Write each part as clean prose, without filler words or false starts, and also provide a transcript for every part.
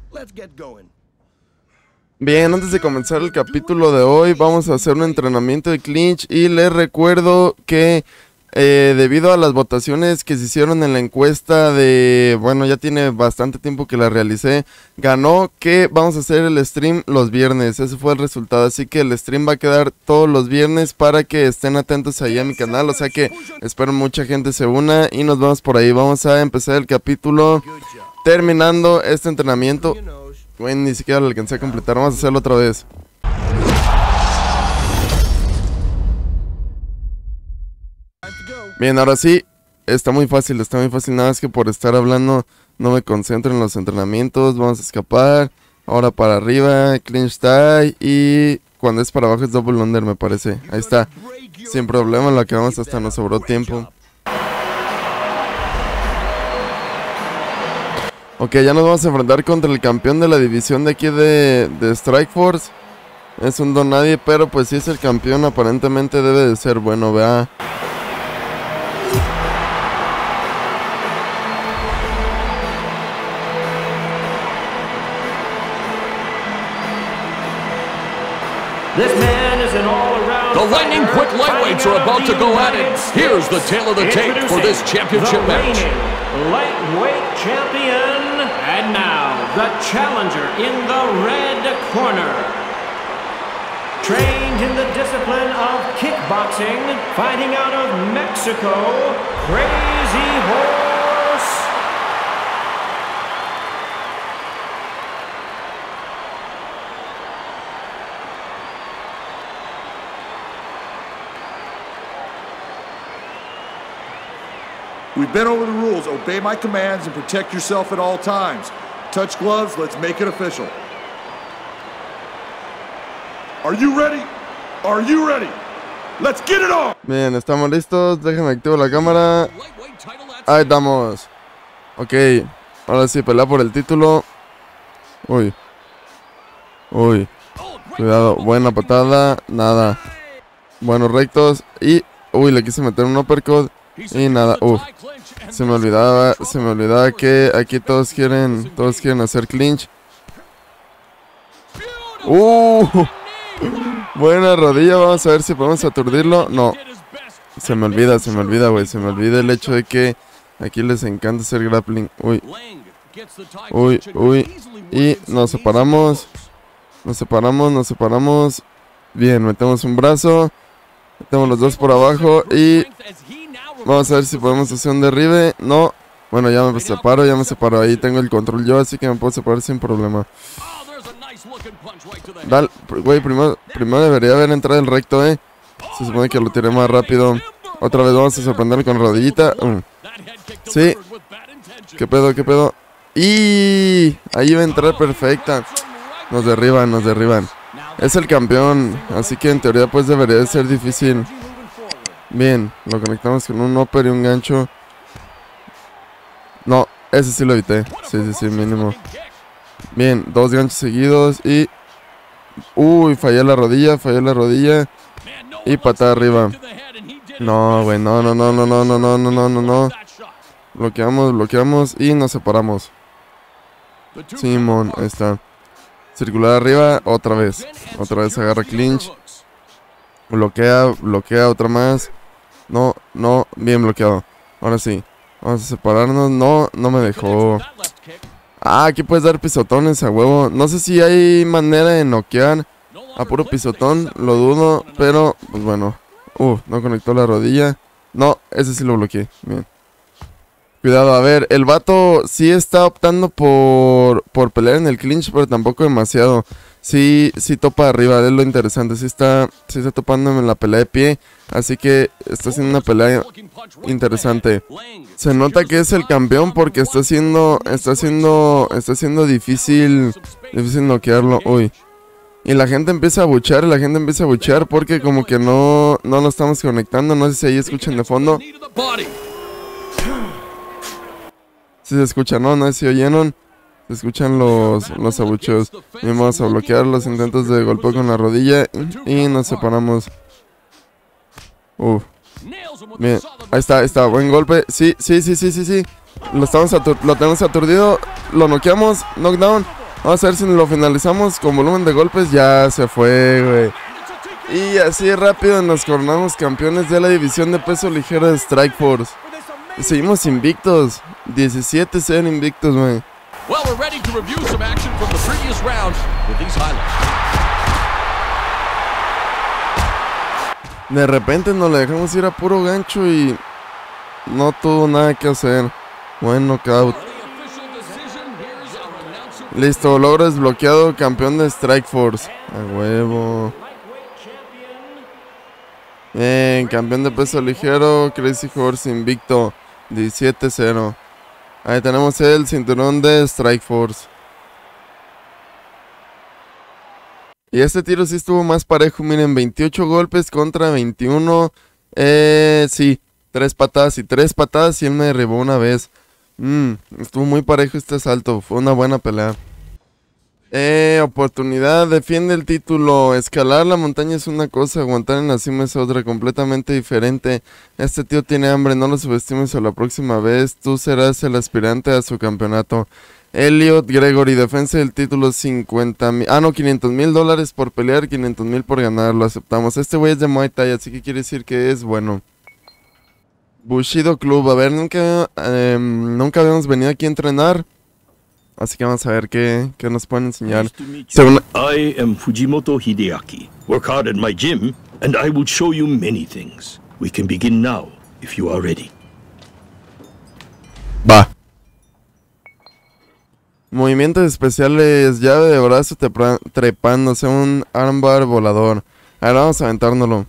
Bien, antes de comenzar el capítulo de hoy, vamos a hacer un entrenamiento de clinch y les recuerdo que debido a las votaciones que se hicieron en la encuesta de, bueno, ya tiene bastante tiempo que la realicé, ganó que vamos a hacer el stream los viernes. Ese fue el resultado, así que el stream va a quedar todos los viernes para que estén atentos ahí a mi canal, o sea que espero mucha gente se una y nos vemos por ahí. Vamos a empezar el capítulo terminando este entrenamiento. Bueno, ni siquiera lo alcancé a completar, vamos a hacerlo otra vez. Bien, ahora sí, está muy fácil, nada más que por estar hablando no me concentro en los entrenamientos. Vamos a escapar, ahora para arriba, clinch tie y cuando es para abajo es double under me parece. Ahí está, sin problema, lo acabamos, hasta nos sobró tiempo. Ok, ya nos vamos a enfrentar contra el campeón de la división de aquí de Strike Force. Es un don nadie, pero pues si es el campeón aparentemente debe de ser bueno, vea. The lightning quick lightweights are about to go at it. Here's the tale of the tape for this championship match. Lightweight champion, and now the challenger in the red corner. Trained in the discipline of kickboxing, fighting out of Mexico, Crazy Horse. We've been over the rules. Obey my commands and protect yourself at all times. Touch gloves, let's make it official. Are you ready? Are you ready? Let's get it on! Bien, estamos listos, déjenme activar la cámara. Ahí estamos. Ok, ahora sí, pelea por el título. Uy. Uy. Cuidado, buena patada, nada. Buenos rectos y... Uy, le quise meter un uppercut. Y nada, se me olvidaba que aquí todos quieren hacer clinch. Buena rodilla, vamos a ver si podemos aturdirlo. No, se me olvida, güey, se me olvida el hecho de que aquí les encanta hacer grappling. Y nos separamos. Bien, metemos un brazo, metemos los dos por abajo y... Vamos a ver si podemos hacer un derribe. No. Bueno, ya me separo. Ahí tengo el control yo, así que me puedo separar sin problema. Dale, güey, primero debería haber entrado el recto, Se supone que lo tiré más rápido. Otra vez vamos a sorprender con rodillita. Sí. ¿Qué pedo? Y ahí va a entrar perfecta. Nos derriban. Es el campeón, así que en teoría pues debería de ser difícil. Bien, lo conectamos con un upper y un gancho. No, ese sí lo evité. Sí, mínimo. Bien, dos ganchos seguidos y... Uy, fallé la rodilla. Y patada arriba. No, güey, no. Bloqueamos y nos separamos. Simón, ahí está. Circular arriba, otra vez agarra clinch. Bloquea, otra más. No, bien bloqueado. Ahora sí, vamos a separarnos. No me dejó. Aquí puedes dar pisotones a huevo. No sé si hay manera de noquear a puro pisotón, lo dudo, pero pues bueno. No conectó la rodilla. No, ese sí lo bloqueé, bien. Cuidado, a ver, el vato sí está optando por pelear en el clinch, pero tampoco demasiado. Sí topa arriba, es lo interesante. Sí está topando en la pelea de pie. Así que está haciendo una pelea interesante. Se nota que es el campeón porque está haciendo difícil noquearlo. Uy. Y la gente empieza a buchear, porque como que no lo estamos conectando. No sé si ahí escuchan de fondo. Si se escucha, no sé si oyeron. Se escuchan los abucheos. Vamos a bloquear los intentos de golpeo con la rodilla y nos separamos. Bien, ahí está, buen golpe. Sí. Lo tenemos aturdido. Lo noqueamos, knockdown. Vamos a ver si lo finalizamos con volumen de golpes. Ya se fue, güey. Y así rápido nos coronamos campeones de la división de peso ligero de Strikeforce. Y seguimos invictos. 17-0 invictos, güey. Well, we're ready to review some action from the previous round with these highlights. De repente nos le dejamos ir a puro gancho y no tuvo nada que hacer. Buen knockout. Listo, logro desbloqueado, campeón de Strikeforce. A huevo. Bien, campeón de peso ligero, Crazy Horse invicto. 17-0. Ahí tenemos el cinturón de Strikeforce. Y este tiro sí estuvo más parejo, miren, 28 golpes contra 21. Sí, 3 patadas y 3 patadas y él me derribó una vez. Estuvo muy parejo este asalto, fue una buena pelea. Oportunidad, defiende el título. Escalar la montaña es una cosa, aguantar en la cima es otra, completamente diferente. Este tío tiene hambre, no lo subestimes a la próxima vez. Tú serás el aspirante a su campeonato. Elliot Gregory, defensa del título, 500 mil dólares por pelear, 500 mil por ganar, lo aceptamos. Este güey es de Muay Thai, así que quiere decir que es bueno. Bushido Club, a ver, nunca habíamos venido aquí a entrenar. Así que vamos a ver qué nos pueden enseñar. I am Fujimoto Hideaki. Work hard at my gym, and I will show you many things. We can begin now, if you are ready. Va. Movimientos especiales, llave de brazo trepándose, un armbar volador. A ver, vamos a aventárnoslo.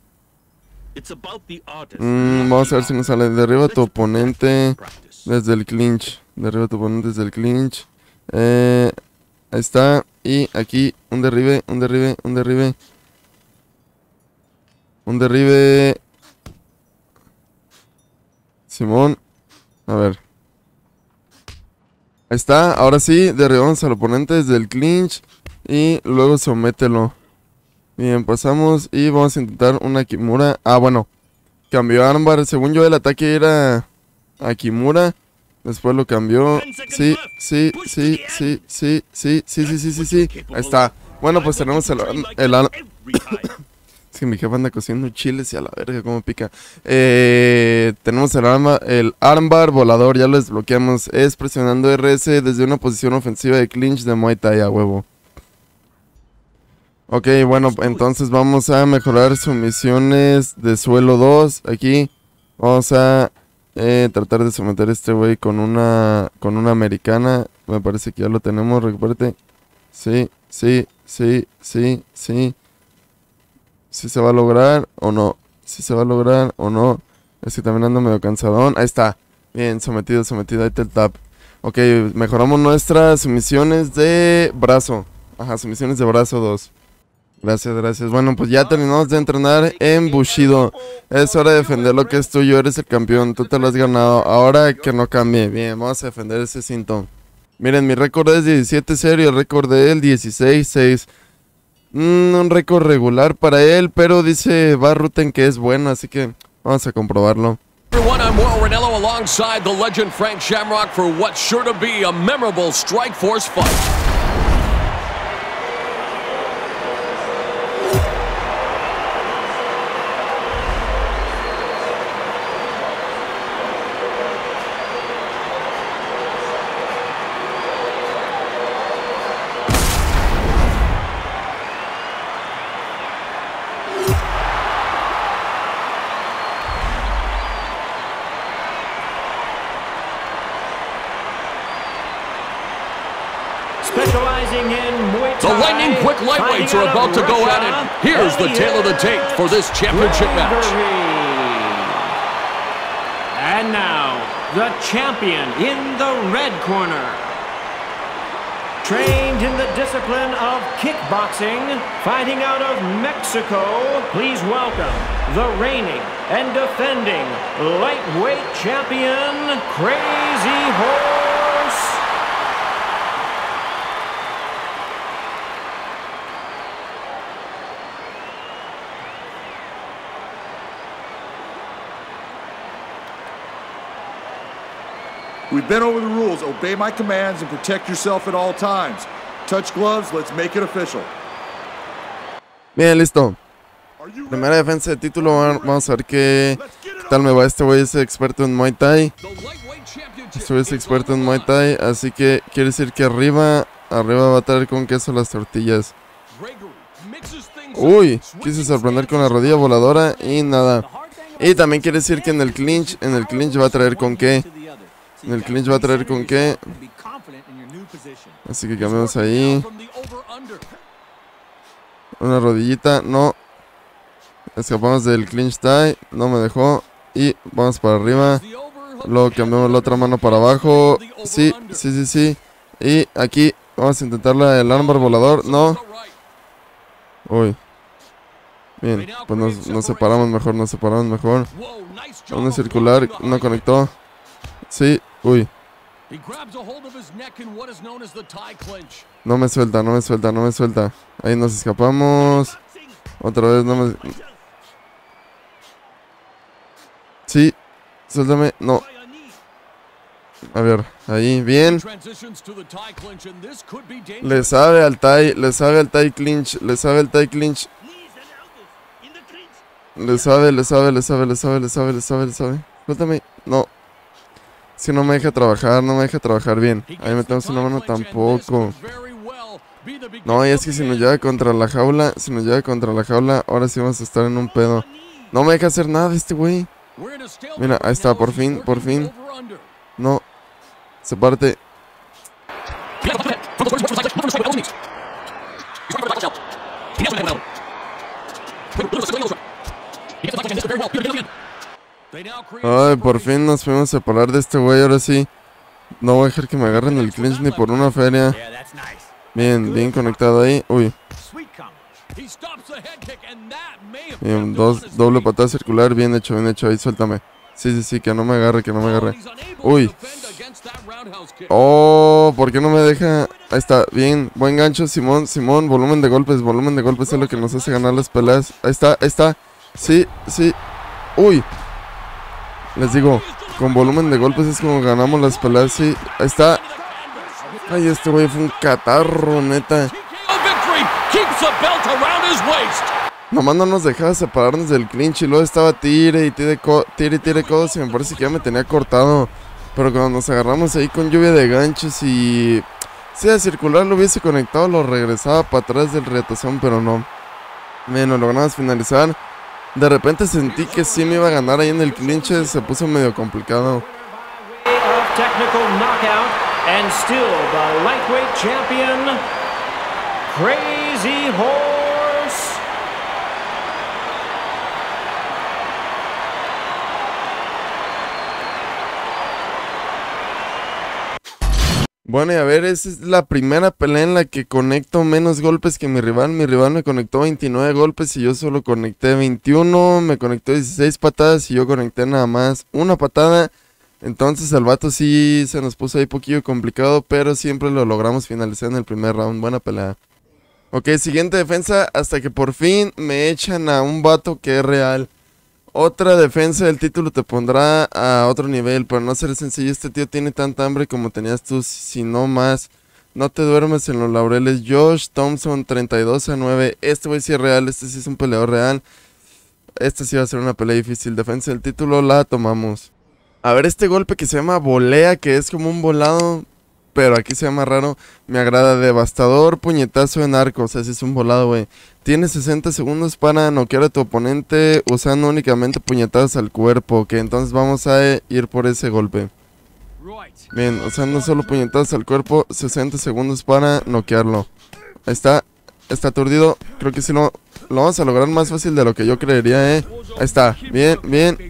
Vamos a ver si nos sale. Derriba a tu oponente desde el clinch. Derriba a tu oponente desde el clinch. Ahí está. Y aquí un derribe, un derribe, un derribe. Un derribe. Simón. A ver. Ahí está. Ahora sí, derribamos al oponente desde el clinch. Y luego somételo. Bien, pasamos y vamos a intentar una Kimura. Ah, bueno. Cambió armbar. Según yo el ataque era a Kimura. Después lo cambió. Sí. Ahí está. Bueno, pues tenemos es que mi jefa anda cociendo chiles y a la verga cómo pica. Tenemos el armbar volador. Ya lo desbloqueamos. Es presionando RS desde una posición ofensiva de clinch de Muay Thai a huevo. Ok, bueno, entonces vamos a mejorar sumisiones de suelo 2. Aquí vamos a tratar de someter a este güey con una americana. Me parece que ya lo tenemos, recupérate. Sí. ¿Sí se va a lograr o no? ¿Sí se va a lograr o no? Es que también ando medio cansadón. Ahí está. Bien, sometido. Ahí está el tap. Ok, mejoramos nuestras sumisiones de brazo. Ajá, sumisiones de brazo 2. Gracias. Bueno, pues ya terminamos de entrenar en Bushido. Es hora de defender lo que es tuyo. Eres el campeón, tú te lo has ganado. Ahora que no cambie. Bien, vamos a defender ese cinto. Miren, mi récord es 17-0 y el récord de él 16-6. Un récord regular para él, pero dice Barruten que es bueno, así que vamos a comprobarlo. Everyone, I'm Mauro Ranallo alongside the legend Frank Shamrock for what's sure to be a memorable Strikeforce fight. Specializing in Muay Thai. The lightning quick lightweights are about to go at it. Here's the tale of the tape for this championship match. And now, the champion in the red corner. Trained in the discipline of kickboxing, fighting out of Mexico, please welcome the reigning and defending lightweight champion, Crazy Horse. We've been over the rules. Obey my commands and protect yourself at all times. Touch gloves, let's make it official. Bien, listo. Primera defensa de título. Vamos a ver qué tal me va. Este güey es experto en Muay Thai. Este güey es experto en Muay Thai. Así que quiere decir que arriba va a traer con queso las tortillas. Uy, quise sorprender con la rodilla voladora y nada. Y también quiere decir que en el clinch va a traer con qué. En el clinch va a traer con qué. Así que cambiamos ahí. Una rodillita, no. Escapamos del clinch tie, no me dejó. Y vamos para arriba. Luego cambiamos la otra mano para abajo. Sí. Y aquí vamos a intentar el armbar volador, no. Uy. Bien, pues nos separamos mejor, Una circular, no conectó. Sí, uy. No me suelta. Ahí nos escapamos. Otra vez no me... Sí, suéltame, no. A ver, ahí, bien. Le sabe al Thai clinch. Le sabe. Suéltame, no. Si no me deja trabajar bien. Ahí metemos una mano tampoco. No, y es que si nos lleva contra la jaula, ahora sí vamos a estar en un pedo. No me deja hacer nada este güey. Mira, ahí está, por fin. No. Se parte. Ay, por fin nos fuimos a separar de este güey, ahora sí. No voy a dejar que me agarren el clinch ni por una feria. Bien conectado ahí. Uy. Bien, doble patada circular, bien hecho, ahí, suéltame. Sí, que no me agarre. Uy. Oh, ¿por qué no me deja? Ahí está, bien, buen gancho, Simón, volumen de golpes es lo que nos hace ganar las peleas. Ahí está. Sí. Uy. Les digo, con volumen de golpes es como ganamos las peleas, sí. Ahí está. Ay, este güey fue un catarro, neta. Nomás no nos dejaba separarnos del clinch y luego estaba tire codos y me parece que ya me tenía cortado. Pero cuando nos agarramos ahí con lluvia de ganchos y... Si a circular lo hubiese conectado, lo regresaba para atrás del retazón, pero no. Bien, lo logramos finalizar. De repente sentí que sí me iba a ganar ahí en el clinch, se puso medio complicado. And still the lightweight champion, Crazy Horse. Bueno, y a ver, esa es la primera pelea en la que conecto menos golpes que mi rival. Mi rival me conectó 29 golpes y yo solo conecté 21. Me conectó 16 patadas y yo conecté nada más una patada. Entonces el vato sí se nos puso ahí poquillo complicado, pero siempre lo logramos finalizar en el primer round. Buena pelea. Ok, siguiente defensa, hasta que por fin me echan a un vato que es real. Otra defensa del título te pondrá a otro nivel, pero no será sencillo. Este tío tiene tanta hambre como tenías tú, si no más. No te duermes en los laureles. Josh Thompson, 32-9. Este güey sí es real, este sí es un peleador real. Este sí va a ser una pelea difícil. Defensa del título la tomamos. A ver, este golpe que se llama volea, que es como un volado, pero aquí se llama raro, me agrada. Devastador puñetazo en arco, o sea, si es un volado, güey. Tienes 60 segundos para noquear a tu oponente usando únicamente puñetazos al cuerpo, ok, entonces vamos a ir por ese golpe. Bien, usando solo puñetazos al cuerpo, 60 segundos para noquearlo. Ahí está aturdido, creo que sí lo vamos a lograr más fácil de lo que yo creería, Ahí está, bien.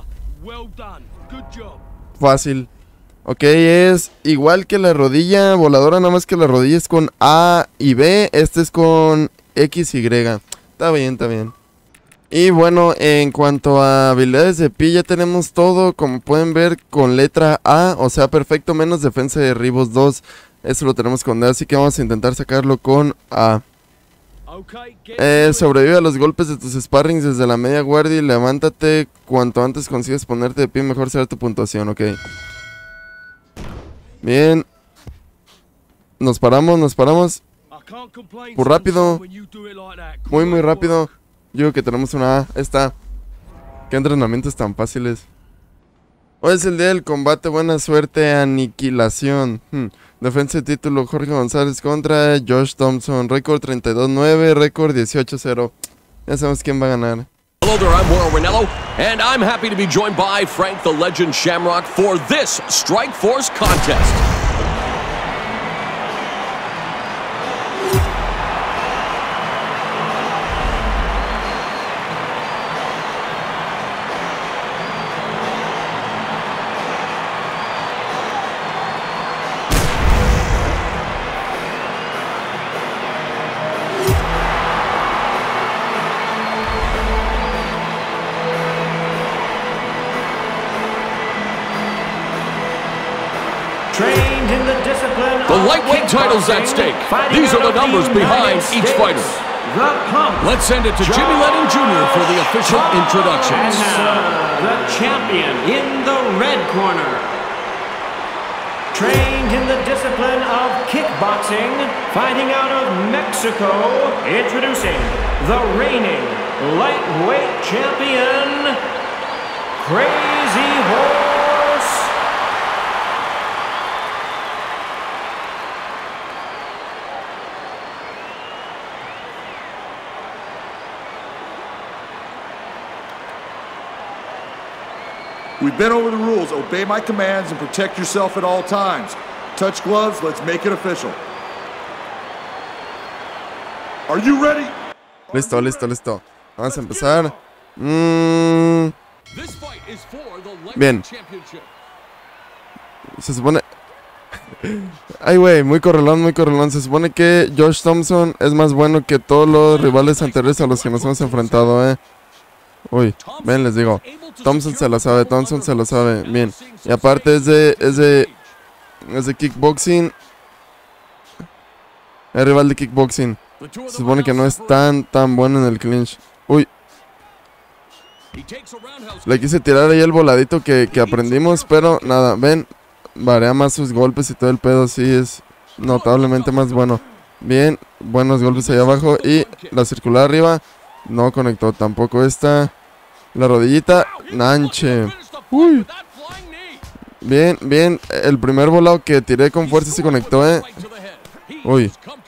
Fácil. Ok, es igual que la rodilla voladora, nada más que la rodilla es con A y B. Este es con X y Y. Está bien. Y bueno, en cuanto a habilidades de pi, ya tenemos todo, como pueden ver, con letra A. O sea, perfecto, menos defensa de derribos 2. Eso lo tenemos con D, así que vamos a intentar sacarlo con A. Sobrevive a los golpes de tus sparrings desde la media guardia y levántate. Cuanto antes consigas ponerte de pie, mejor será tu puntuación, ok. Bien. nos paramos. Por rápido. Muy rápido. Yo digo que tenemos una A. Está. Qué entrenamientos tan fáciles. Hoy es el día del combate. Buena suerte. Aniquilación. Defensa de título. Jorge González contra Josh Thompson. Récord 32-9. Récord 18-0. Ya sabemos quién va a ganar. Hello there, I'm Mauro Ranallo, and I'm happy to be joined by Frank the Legend Shamrock for this Strikeforce contest. Trained in the discipline The of lightweight title's at stake. fighting These are out the of numbers United behind each States, fighter. The Pump. Let's send it to Jimmy Lennon Jr. for the official introductions. And now, the champion in the red corner. Trained in the discipline of kickboxing, fighting out of Mexico, introducing the reigning lightweight champion, Crazy Horse. We've been over the rules. Obey my commands and protect yourself at all times. Touch gloves. Let's make it official. Are you ready? Listo. Vamos a empezar. This fight is for the lightweight Bien. championship. Se supone... Ay, güey, muy correlón. Se supone que Josh Thompson es más bueno que todos los rivales anteriores a los que nos hemos enfrentado, Uy, ven, les digo. Thompson se lo sabe, bien. Y aparte es de kickboxing. Es rival de kickboxing. Se supone que no es tan bueno en el clinch. Uy. Le quise tirar ahí el voladito que aprendimos, pero nada, ven. Varía más sus golpes y todo el pedo, sí, es notablemente más bueno. Bien, buenos golpes ahí abajo. Y la circular arriba. No conectó tampoco esta. La rodillita. Nanche. Uy. Bien. El primer volado que tiré con fuerza se conectó, Uy.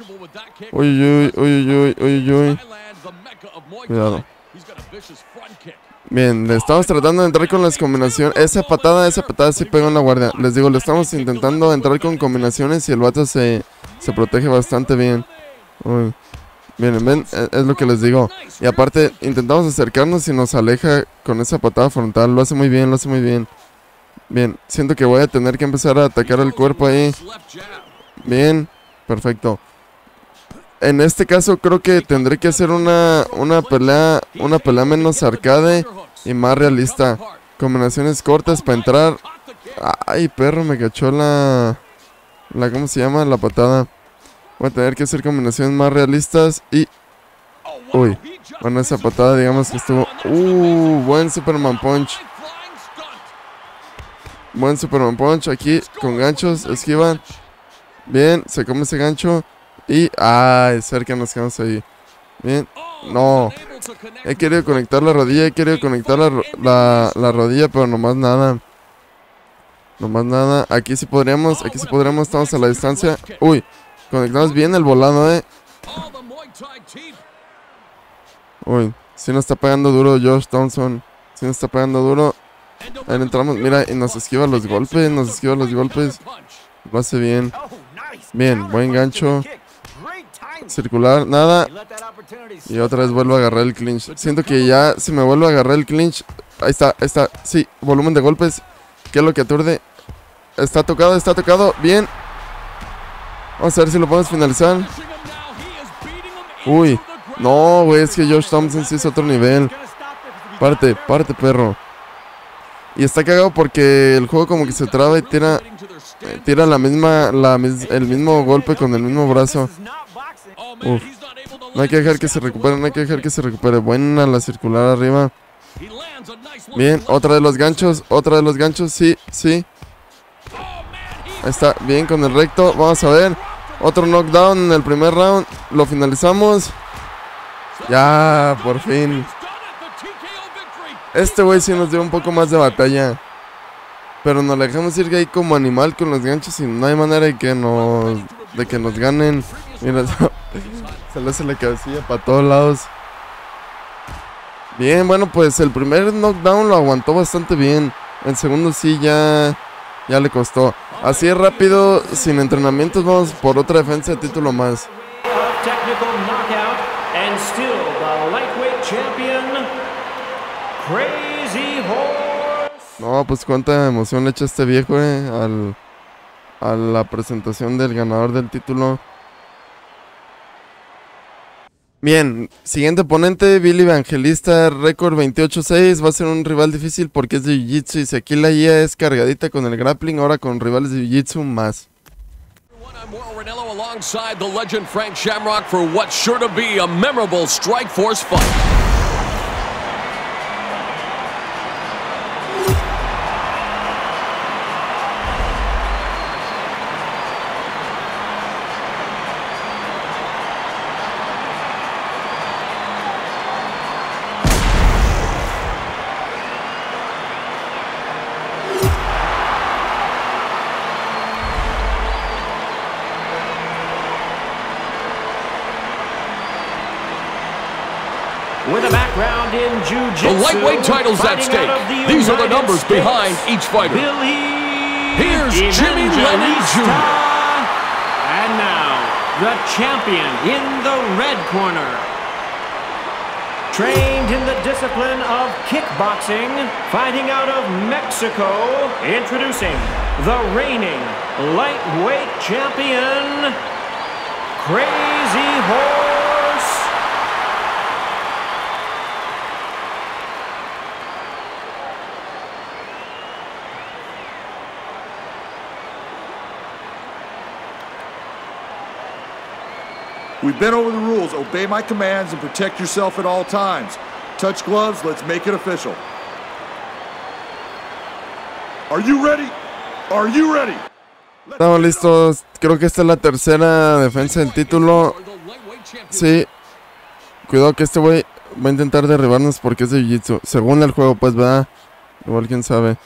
Uy. Cuidado. Bien, le estamos tratando de entrar con las combinaciones. Esa patada sí pegó en la guardia. Les digo, le estamos intentando entrar con combinaciones y el vato se protege bastante bien. Uy. Miren, ven, es lo que les digo. Y aparte, intentamos acercarnos y nos aleja con esa patada frontal. Lo hace muy bien. Bien, siento que voy a tener que empezar a atacar el cuerpo ahí. Bien, perfecto. En este caso creo que tendré que hacer una pelea menos arcade y más realista. Combinaciones cortas para entrar. Ay, perro, me cachó la ¿cómo se llama? La patada. Voy a tener que hacer combinaciones más realistas y... Uy, bueno, esa patada digamos que estuvo... buen Superman Punch. Buen Superman Punch aquí con ganchos, esquivan. Bien, se come ese gancho. Y... Ay, cerca nos quedamos ahí. Bien, no. He querido conectar la rodilla, la rodilla, pero nomás nada. Aquí sí podríamos, estamos a la distancia. Uy. Conectamos bien el volado, Uy, sí nos está pegando duro Josh Thompson. Ahí entramos, mira, y nos esquiva los golpes. Lo hace bien. Bien, buen gancho. Circular, nada. Y otra vez vuelvo a agarrar el clinch. Siento que ya si me vuelvo a agarrar el clinch. Ahí está. Sí, volumen de golpes. ¿Qué es lo que aturde? Está tocado, bien. Vamos a ver si lo podemos finalizar. Uy, no, güey, es que Josh Thompson sí es otro nivel. Párate, perro. Y está cagado porque el juego como que se traba y tira el mismo golpe con el mismo brazo. Uf. No hay que dejar que se recupere, Buena la circular arriba. Bien, otra de los ganchos, sí. Ahí está, bien con el recto. Vamos a ver. Otro knockdown en el primer round. Lo finalizamos. Ya, por fin. Este güey sí nos dio un poco más de batalla. Pero nos la dejamos ir ahí como animal con los ganchos y no hay manera de que nos ganen. Mira, se le hace la cabecilla para todos lados. Bien, bueno, pues el primer knockdown lo aguantó bastante bien. El segundo sí ya le costó. Así es rápido, sin entrenamientos, vamos por otra defensa de título más. No, pues cuánta emoción le echa este viejo a la presentación del ganador del título. Bien, siguiente oponente, Billy Evangelista, récord 28-6. Va a ser un rival difícil porque es de Jiu-Jitsu y si aquí la IA es cargadita con el grappling, ahora con rivales de Jiu-Jitsu más. Alongside the legend Frank Shamrock for what's sure to be a memorable Strikeforce fight. With a background in jiu-jitsu, the lightweight title's at stake. These are the numbers behind each fighter. Here's Jimmy Lennon Jr. And now, the champion in the red corner. Trained in the discipline of kickboxing, fighting out of Mexico, introducing the reigning lightweight champion, Crazy Horse. We've been over the rules. Obey my commands and protect yourself at all times. Touch gloves. Let's make it official. Are you ready? Are you ready? Estamos listos. Creo que esta es la tercera defensa del título. Sí. Cuidado que este güey va a intentar derribarnos porque es de Jiu-Jitsu. Según el juego, pues, ¿verdad? Igual quién sabe.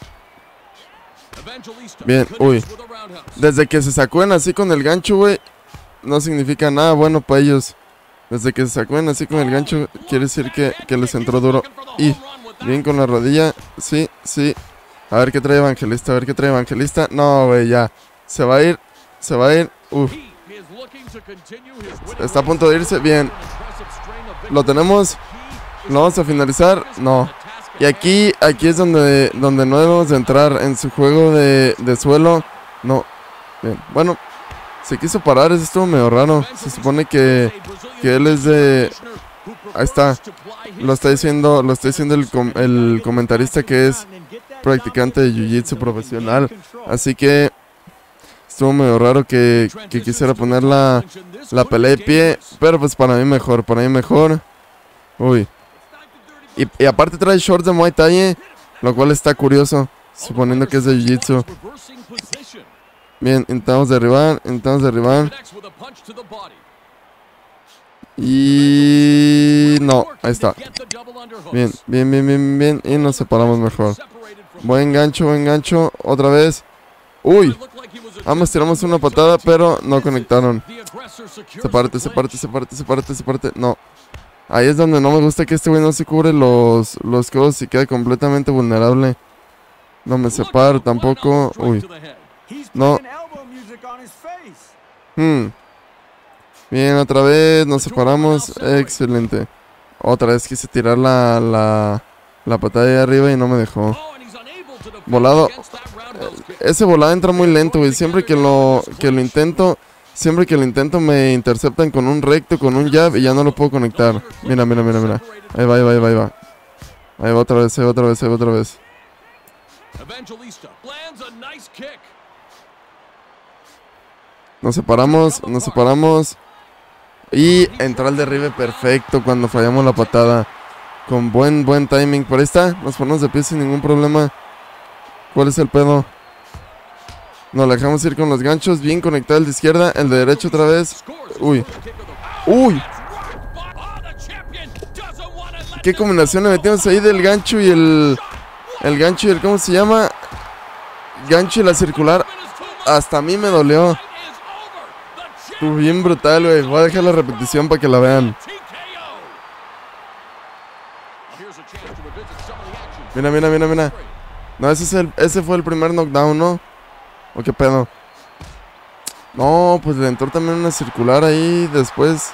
Bien, uy. Desde que se sacuden así con el gancho, güey, no significa nada bueno para ellos. Desde que se sacuden así con el gancho, quiere decir que les entró duro. Y bien con la rodilla. Sí, sí. A ver qué trae Evangelista, a ver qué trae Evangelista. No, güey, ya. Se va a ir, se va a ir. Uf. Está a punto de irse. Bien. Lo tenemos. Lo vamos a finalizar. No. Y aquí es donde no debemos de entrar. En su juego de suelo. No. Bien. Bueno. Se quiso parar, eso estuvo medio raro. Se supone que él es de... Ahí está. Lo está diciendo el comentarista que es practicante de Jiu-Jitsu profesional. Así que estuvo medio raro que quisiera poner la pelea de pie. Pero pues para mí mejor. Uy. Y aparte trae shorts de Muay Thai, lo cual está curioso, suponiendo que es de Jiu-Jitsu. Bien, intentamos derribar. Y... no, ahí está. Bien. Y nos separamos mejor. Buen gancho. Otra vez. Uy. Ambos tiramos una patada, pero no conectaron. Sepárate. No. Ahí es donde no me gusta que este güey no se cubre los codos y queda completamente vulnerable. No me separo tampoco. Uy. No. Bien, otra vez nos separamos. Excelente. Otra vez quise tirar la patada de arriba y no me dejó. Volado. Ese volado entra muy lento, güey. Siempre que lo intento me interceptan con un recto, con un jab y ya no lo puedo conectar. Mira. Ahí va. Ahí va otra vez. Nos separamos. Y entra el derribe perfecto cuando fallamos la patada. Con buen timing. Por ahí está. Nos ponemos de pie sin ningún problema. ¿Cuál es el pedo? Nos la dejamos ir con los ganchos. Bien conectado el de izquierda. El de derecho otra vez. Uy. Uy. ¿Qué combinación le metimos ahí del gancho y el gancho y el... ¿Cómo se llama? Gancho y la circular. Hasta a mí me dolió. Estuvo bien brutal, güey. Voy a dejar la repetición para que la vean. Mira, mira, mira, mira. No, ese fue el primer knockdown, ¿no? ¿O qué pedo? No, pues le entró también una circular ahí después.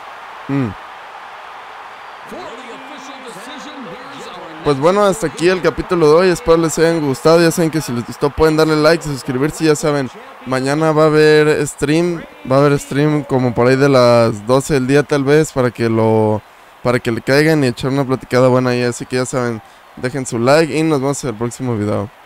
Pues bueno, hasta aquí el capítulo de hoy. Espero les hayan gustado. Ya saben que si les gustó pueden darle like, suscribirse. Ya saben, mañana va a haber stream. Va a haber stream como por ahí de las 12 del día tal vez. Para que le caigan y echar una platicada buena ahí. Así que ya saben, dejen su like y nos vemos en el próximo video.